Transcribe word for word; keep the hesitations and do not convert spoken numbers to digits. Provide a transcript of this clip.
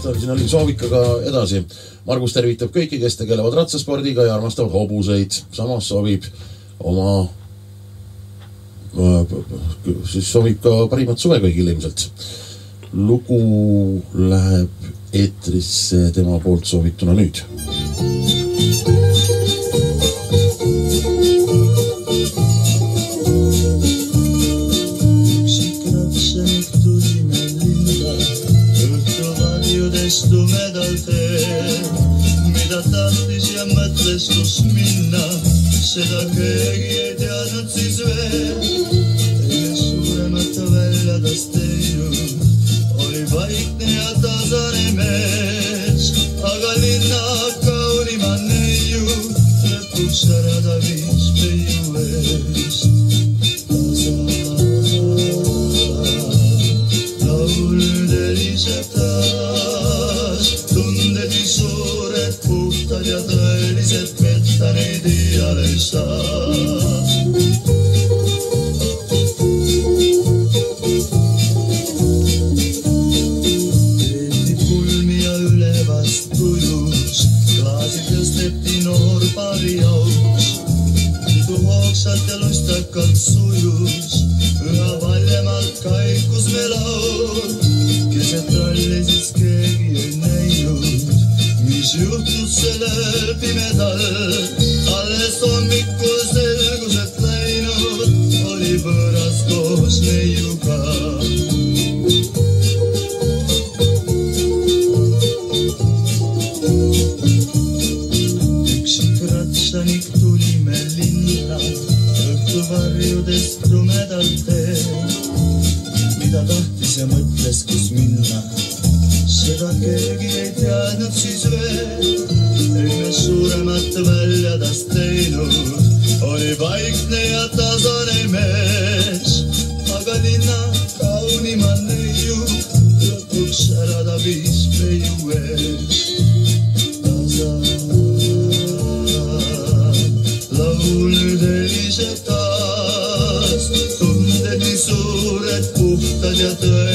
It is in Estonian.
aasta siin oli soovikaga edasi. Margus tervitab kõiki, kes tegelevad ratsaspordiga ja armastavad hobuseid. Samas soovib oma, siis soovib ka parimat suve kõigile ilmselt. Lugu läheb eetrisse tema poolt soovituna nüüd. Tumedal teel, mida tahtis ja mõtles, kus minna, seda keegi ei teadnud siis veel. Teile suuremat väljadast teinud, oli vaikne ja tasane mees, aga linna kaunima neiu lõpuks ära ta viis peiu eest. Tasa laul nüüd eliseb taas, tunded nii suured, puhtad ja tõelised, petta neid iial ei saa. Peeti pulmi ja ülevast tujus, klaasidest lepti noor paari jauks. Pidu hoogsalt ja lustakalt sujus, üha valjemalt kaikus me laul. Keset ralli siis keegi ei näinud, mis juhtus sellel pimedal. Alles hommikul selgus, et läinud oli võõras koos neiuga. Üksik ratsanik tulime linna, õhtuvarjudest tumedalt teel. Mida tahtis ja mõtles, kus minna, seda keegi ei teadnud siis veel. Ei me suuremat väljadast teinud, oli vaikne ja tasane mees, aga linna kaunima neiu lõpuks ära ta viis peiu eest. Tasa laul nüüd eliseb taas, tunded nii suured, puhtad ja tõe